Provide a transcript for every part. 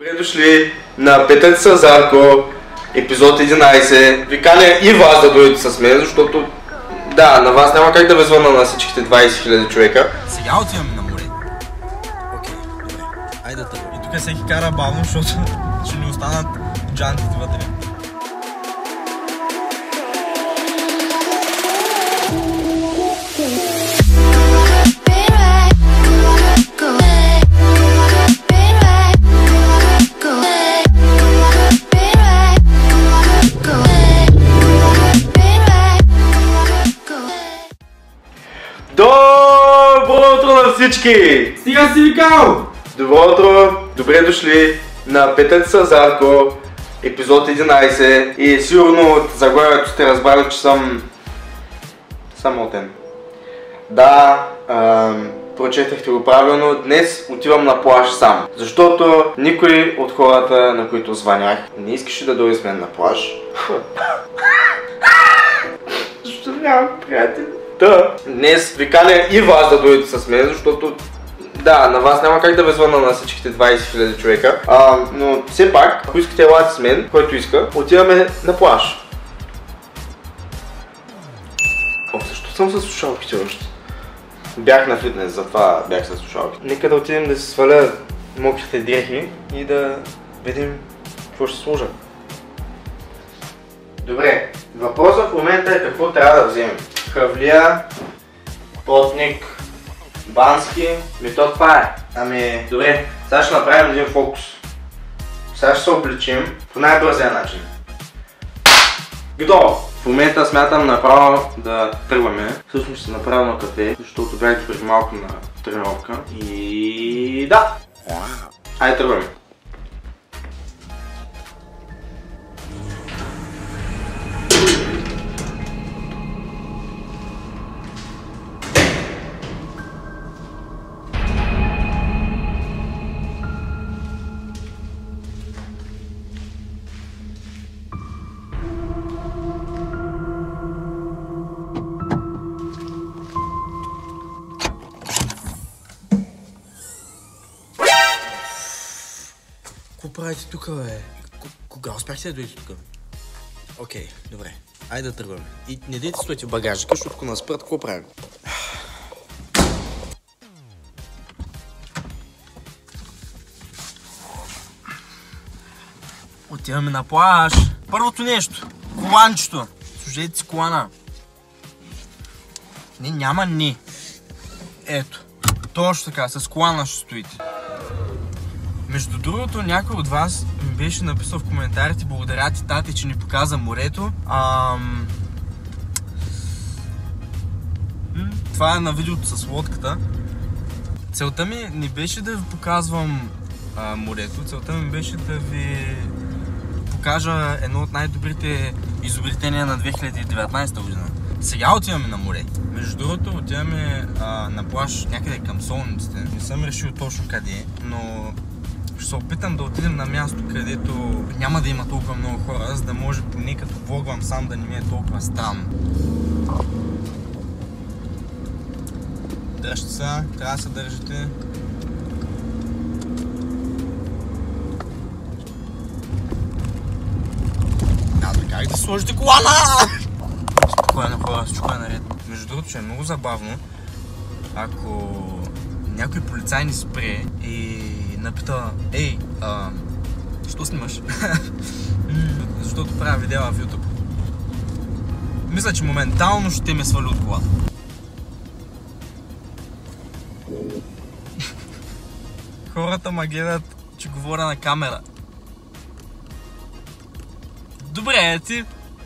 Добре дошли на Петър Зарко, епизод 11. Ви каня и вас да дойдете с мен, защото да, на вас няма как да ви звънна на всичките 20 000 човека. Сега отиваме на море. Окей, добре. Айде да тръгваме. И тук всеки кара бавно, защото ще ни останат джантите вътре. Добро утро на всички! Стига си викал! Добро утро, добре дошли на Петър Зарко, епизод 11. И сигурно от заглавието сте разбрали, че съм самотен. Да, прочетахте го правилно, днес отивам на плаж сам. Защото никой от хората, на които звънях, не искаше да дойде с мен на плаж. Защото нямам приятели. Да, днес ви каня и вас да дойдете с мен, защото да, на вас няма как да ви звънна на всичките 20 000 човека. Но все пак, ако искате елате с мен, който иска, отиваме на плаж. Защо съм с слушалките още? Бях на фитнес, затова бях с слушалките. Нека да отидем да си сваля мокрите дрехи и да видим какво ще служа. Добре, въпросът в момента е какво трябва да вземем. Хавлия, плотник, бански, то това е. Ами, добре, сега ще направим един фокус. Сега ще се обличим по най-бързия начин. Готово! В момента смятам направо да тръгваме. Всъщност ще направя на кафе, защото бях преди малко на тренировка. И да! Хайде тръгваме! Какво правите тук, бе? Кога успяхте да дойдете тук? Окей, добре. Айде да тръгваме. И не дейте стоите в багажника, защото ако нас спрат, какво правим? Отиваме на плаж. Първото нещо. Коланчето. Служете си колана. Не, няма не. Ето. Точно така, с колана ще стоите. Между другото, някой от вас ми беше написал в коментарите: благодаря ти, тати, че ни показа морето. Това е на видеото с лодката. Целта ми не беше да ви показвам морето, целта ми беше да ви покажа едно от най-добрите изобретения на 2019 година. Сега отиваме на море. Между другото, отиваме на плаж някъде към Солниците. Не съм решил точно къде, но ще се опитам да отидем на място, където няма да има толкова много хора, за да може поне като влогвам сам да не ми е толкова странно. Дръжте се, трябва да се държите. Така и да сложите колана! Спокойно хора, всичко е наред. Между другото, че е много забавно, ако някой полицай ни спре и напита: ей, що снимаш? Защото правя видео в YouTube. Мисля, че моментално ще ме свали от колата. Хората ме гледат, че говоря на камера. Добре, ти.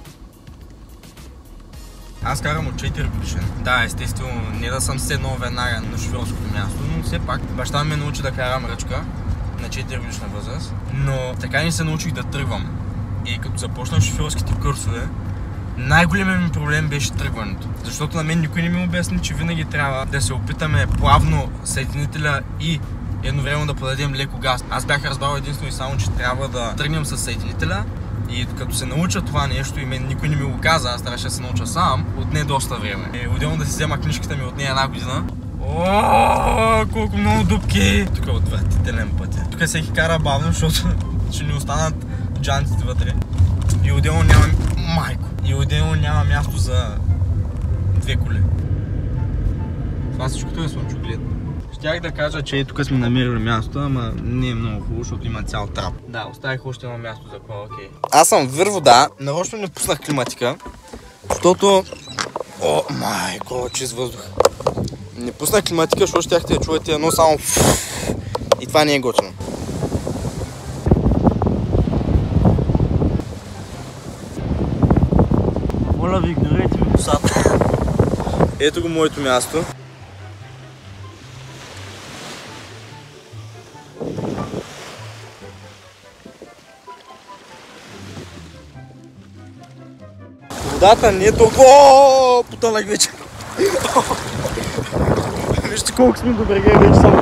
Аз карам от 4 годишен. Да, естествено, не да съм седнал веднага на шофьорското място, но все пак баща ми научи да карам ръчка на 4 годишна възраст. Но така не се научих да тръгвам. И като започнах шофьорските курсове, най-големият ми проблем беше тръгването. Защото на мен никой не ми обясни, че винаги трябва да се опитаме плавно съединителя и едновременно да подадем леко газ. Аз бях разбрал единствено и само, че трябва да тръгнем с съединителя. И като се науча това нещо и мен никой не ми го каза, аз трябваше да се науча сам, отне доста време. И отделно да си взема книжката ми отне една година. Колко много дупки! Тук е отвратителен път е. тук всеки кара бавно, защото ще ни останат джантите вътре. И отделно няма... Майко! И отделно няма място за 2 коли. Това всичкото е слънчоглед. Щях да кажа, че тук сме намерили място, ама не е много хубаво, защото има цял трап. Да, оставих още едно място за кола, окей. Аз съм вър вода, нарочно не пуснах климатика, защото... О, майко, чист въздух. Не пуснах климатика, защото щяхте да чуете едно само... И това не е готино. Моля ви, игнорирайте ми косата. Ето го моето място. Водата не е толкова... Ооо, потънах вече. Вижте колко сме до брега вече само.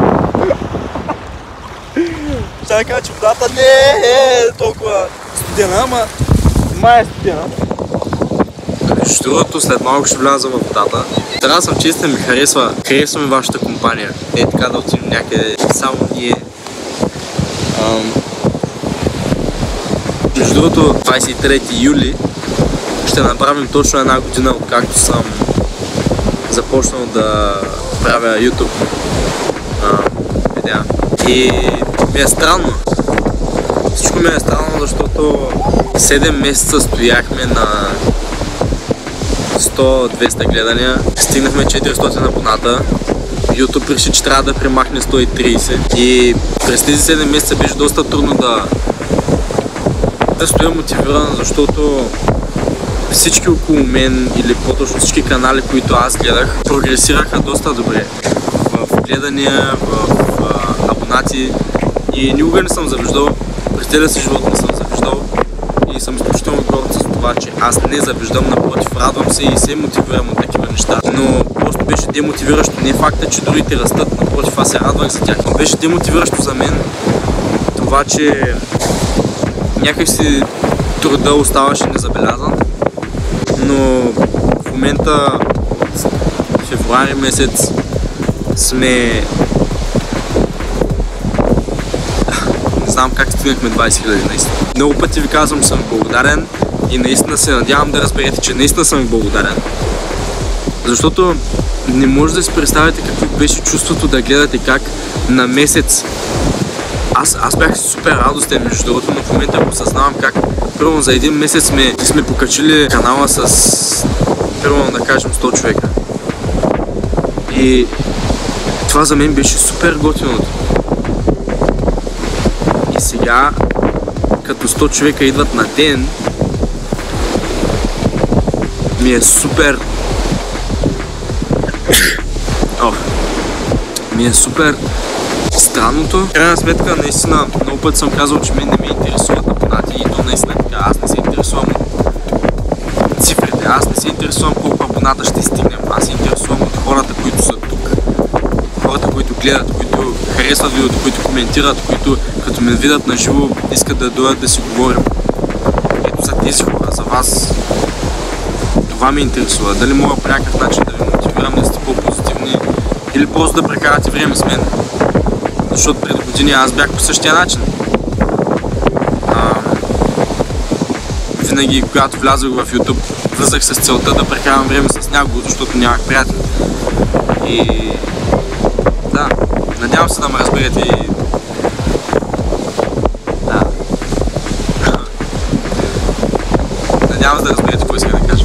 Ще да кажа, че водата не е толкова студена, ама май е студена. Между другото, след малко ще вляза във водата. Трябва да съм честен, ми харесва ми вашата компания. Е така да отидем някъде само ние. Между другото, 23 юли ще направим точно 1 година, откакто съм започнал да правя YouTube видеа. И ми е странно. Всичко ми е странно, защото 7 месеца стояхме на 100-200 гледания. Стигнахме 400 абоната. YouTube реши, че трябва да премахне 130. И през тези 7 месеца беше доста трудно да стоя мотивиран, защото всички около мен, или по-точно всички канали, които аз гледах, прогресираха доста добре в гледания, в абонати и никога не съм завиждал, през целия си живот не съм завиждал и съм изключително горд с това, че аз не завиждам, напротив, радвам се и се мотивирам от такива неща. Но просто беше демотивиращо, не факта, че другите растат, напротив, аз се радвах за тях. Но беше демотивиращо за мен това, че някак си труда оставаше незабелязан. Но в момента, февруари месец, сме... Не знам как стигнахме 20 000 наистина. Много пъти ви казвам, че съм благодарен и наистина се надявам да разберете, че наистина съм благодарен. Защото не може да си представите какво беше чувството да гледате как на месец. Аз бях супер радостен, между другото, но в момента го осъзнавам как първо за един месец сме покачили канала с, първо да кажем, 100 човека. И това за мен беше супер готиното. И сега, като 100 човека идват на ден, ми е супер... Ми е супер странното. В крайна сметка, наистина, много път съм казал, че мен не ме интересуват абонати и то наистина така. Аз не се интересувам от цифрите, аз не се интересувам колко абоната ще стигнем. Аз се интересувам от хората, които са тук. Хората, които гледат, които харесват видеото, които коментират, които като ме видят на живо искат да дойдат да си говорим. Ето за тези хора, за вас. Това ме интересува. Дали мога по някакъв начин да ви мотивирам да сте по-позитивни или просто да прекарате време с мен. Защото преди години аз бях по същия начин. Винаги, когато влязох в YouTube, влизах с целта да прекарам време с някого, защото нямах приятели. И да, надявам се да ме разберете и... Да. Надявам се да разберете какво иска да кажа.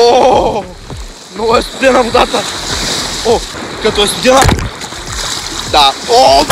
О, много е студена водата! О, като е студена! Да. О!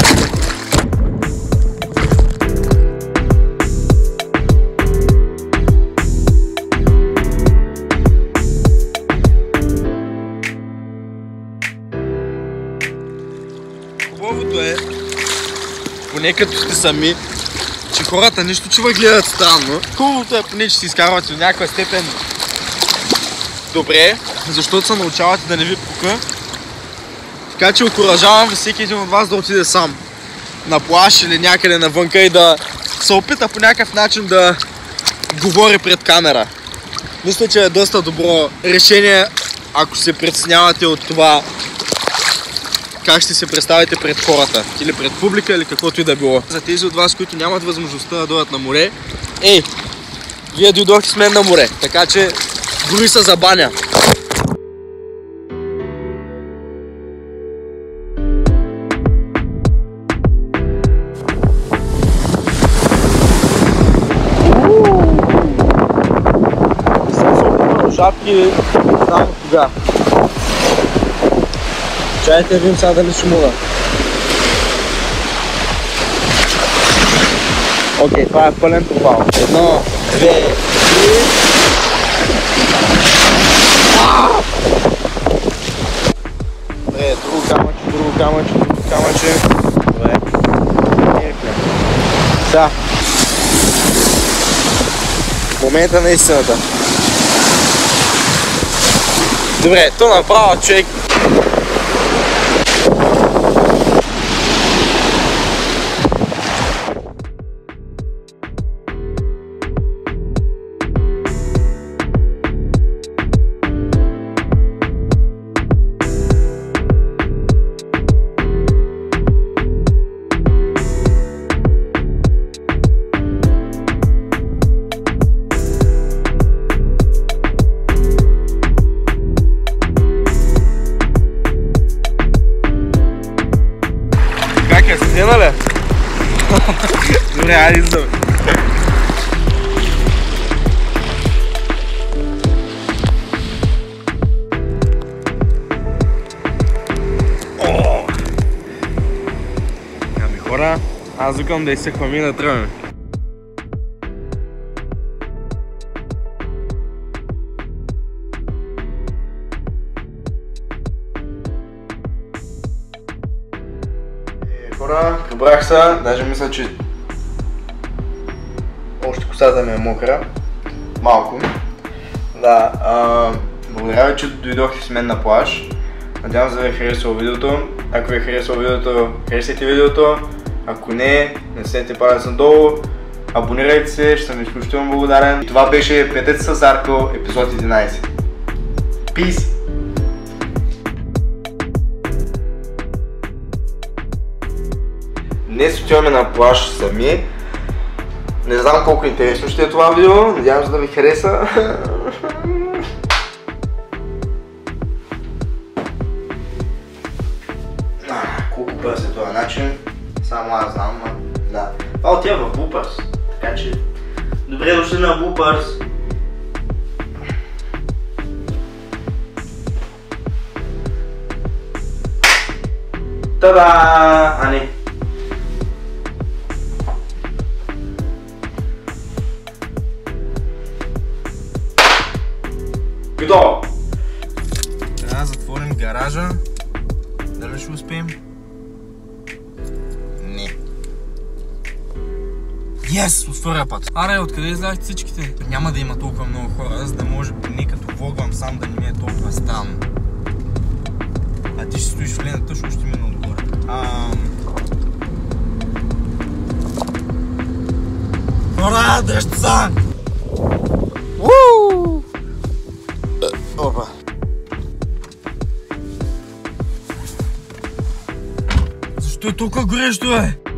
Хубавото е, поне като сте сами, че хората нищо, че ви гледат странно. Хубавото е поне, че си изкарвате до някаква степен добре, защото се научавате да не ви пука. Така че окуражавам всеки един от вас да отиде сам на плаж или някъде навънка и да се опита по някакъв начин да говори пред камера. Мисля, че е доста добро решение, ако се притеснявате от това как ще се представите пред хората, или пред публика, или каквото и да било. За тези от вас, които нямат възможността да дойдат на море, вие дойдохте с мен на море, така че гори са за баня. Шапки само тога. Чайте, видим сега дали ще мога. Окей, това е пълен пропал. 1, 2, 3. Добре, друго камъче. Добре. Сега. Момента на истината. Добре, то направо, човек. Как е, стена ли? Добре, айде издаме. Ами хора, аз викам да изсъхваме и да тръгваме. Хора, прибрах се, даже мисля, че още косата ми е мокра. Малко. Да, благодаря ви, че дойдохте с мен на плаж. Надявам се да ви е харесало видеото. Ако ви е харесало видеото, харесайте видеото. Ако не снете палец надолу. Абонирайте се, ще съм изключително благодарен. Това беше Петец с Зарко, епизод 11. Peace! Днес отиваме на плаж сами. Не знам колко интересно ще е това видео, надявам се да ви хареса. Колко бърз е този начин, само аз знам, да. Това отива в Блупърс, така че добре дошли на Блупърс. Та-да! Ани! Готово! Трябва да затворим гаража. Дали ще успеем? Не. Yes! От втория път. Аре, откъде излязахте всичките? Няма да има толкова много хора, за да може поне като влогвам сам да не ми е толкова странно. А ти ще стоиш в лената, ще мина отгоре. Хора, дръжте са! Опа. Защо е толкова горещо, бе?